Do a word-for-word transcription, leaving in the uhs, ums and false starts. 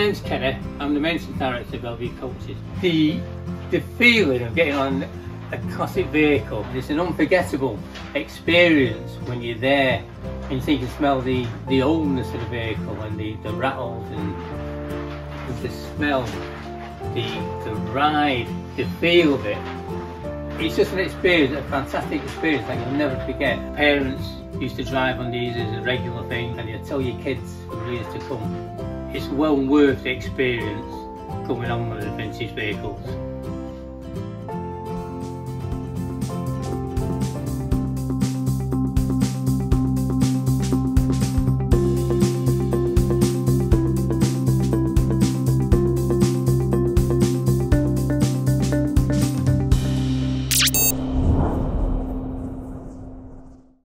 name's Kenny. I'm the maintenance director of Belle Coaches. The, the feeling of getting on a classic vehicle, it's an unforgettable experience when you're there and you can smell the, the oldness of the vehicle and the, the rattles and the smell, the, the ride, the feel of it. It's just an experience, a fantastic experience that you'll never forget. Parents used to drive on these as a regular thing, and you tell your kids for years to come. It's well worth the experience coming on one of the vintage vehicles.